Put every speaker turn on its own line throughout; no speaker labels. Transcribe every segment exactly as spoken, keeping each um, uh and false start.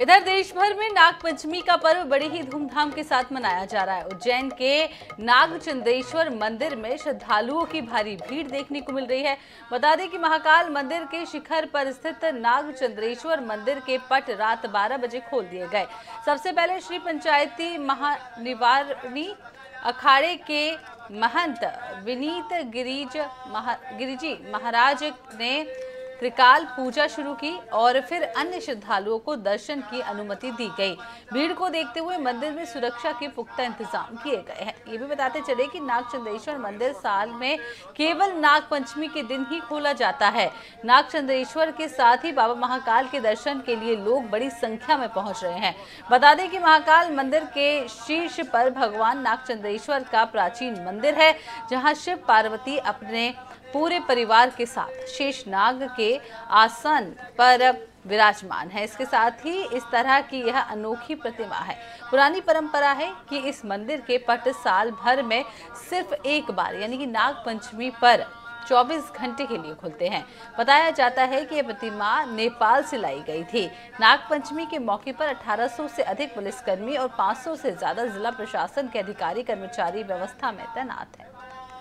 इधर देश भर में नागपंचमी का पर्व बड़े ही धूमधाम के साथ मनाया जा रहा है। उज्जैन के नागचंद्रेश्वर मंदिर में श्रद्धालुओं की भारी भीड़ देखने को मिल रही है। बता दें कि महाकाल मंदिर के शिखर पर स्थित नागचंद्रेश्वर मंदिर के पट रात बारह बजे खोल दिए गए। सबसे पहले श्री पंचायती महानिवारणी अखाड़े के महंत विनीत गिरिज महा, गिरिजी महाराज ने त्रिकाल पूजा शुरू की और फिर अन्य श्रद्धालुओं को दर्शन की अनुमति दी गई। भीड़ को देखते हुए मंदिर में सुरक्षा के पुख्ता इंतजाम किए गए हैं। ये भी बताते चले कि नागचंद्रेश्वर मंदिर साल में केवल नागपंचमी के दिन ही खोला जाता है। नागचंद्रेश्वर के साथ ही बाबा महाकाल के दर्शन के लिए लोग बड़ी संख्या में पहुंच रहे हैं। बता दें कि महाकाल मंदिर के शीर्ष पर भगवान नागचंद्रेश्वर का प्राचीन मंदिर है, जहाँ शिव पार्वती अपने पूरे परिवार के साथ शेषनाग के आसन पर विराजमान है। इसके साथ ही इस तरह की यह अनोखी प्रतिमा है। पुरानी परंपरा है कि इस मंदिर के पट साल भर में सिर्फ एक बार यानी कि नागपंचमी पर चौबीस घंटे के लिए खुलते हैं। बताया जाता है कि यह प्रतिमा नेपाल से लाई गई थी। नागपंचमी के मौके पर अठारह सौ से अधिक पुलिसकर्मी और पाँच सौ से ज्यादा जिला प्रशासन के अधिकारी कर्मचारी व्यवस्था में तैनात हैं।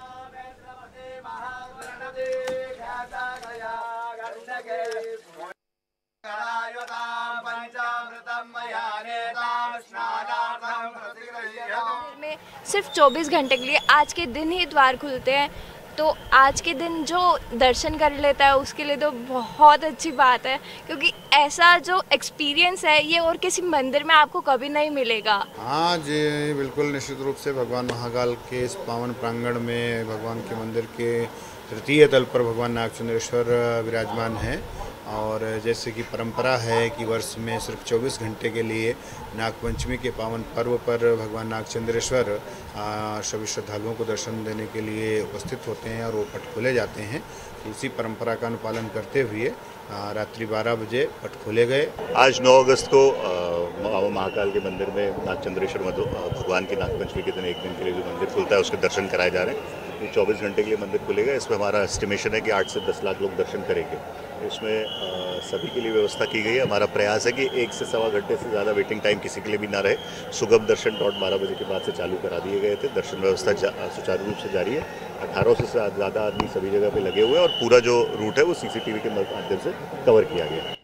में सिर्फ चौबीस घंटे के लिए आज के दिन ही द्वार खुलते हैं, तो आज के दिन जो दर्शन कर लेता है उसके लिए तो बहुत अच्छी बात है, क्योंकि ऐसा जो एक्सपीरियंस है ये और किसी मंदिर में आपको कभी नहीं मिलेगा।
हाँ जी, बिल्कुल निश्चित रूप से भगवान महाकाल के इस पावन प्रांगण में भगवान के मंदिर के तृतीय तल पर भगवान नागचंद्रेश्वर विराजमान हैं और जैसे कि परंपरा है कि वर्ष में सिर्फ चौबीस घंटे के लिए नागपंचमी के पावन पर्व पर भगवान नागचंद्रेश्वर सभी श्रद्धालुओं को दर्शन देने के लिए उपस्थित होते हैं और वो पट खोले जाते हैं। इसी परंपरा का अनुपालन करते हुए रात्रि बारह बजे पट खोले गए।
आज नौ अगस्त को महाकाल के मंदिर में नागचंद्रेश्वर भगवान की नागपंचमी के दिन एक दिन के लिए जो मंदिर खुलता है उसके दर्शन कराए जा रहे हैं। ये चौबीस घंटे के लिए मंदिर खुलेगा। इसमें हमारा एस्टिमेशन है कि आठ से दस लाख लोग दर्शन करेंगे। इसमें आ, सभी के लिए व्यवस्था की गई है। हमारा प्रयास है कि एक से सवा घंटे से ज़्यादा वेटिंग टाइम किसी के लिए भी ना रहे। सुगम दर्शन डॉट बारह बजे के बाद से चालू करा दिए गए थे। दर्शन व्यवस्था सुचारू रूप से जारी है। अठारह सौ से ज़्यादा आदमी सभी जगह पे लगे हुए हैं और पूरा जो रूट है वो सीसीटीवी के माध्यम से कवर किया गया है।